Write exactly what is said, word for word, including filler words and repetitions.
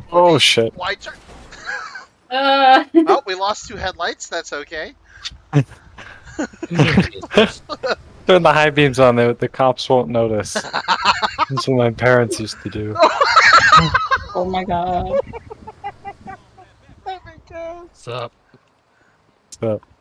Oh shit. Why turn? Uh. Oh, we lost two headlights. That's okay. Turn the high beams on, the, the cops won't notice. That's what my parents used to do. Oh my god. Oh my god. What's up? So.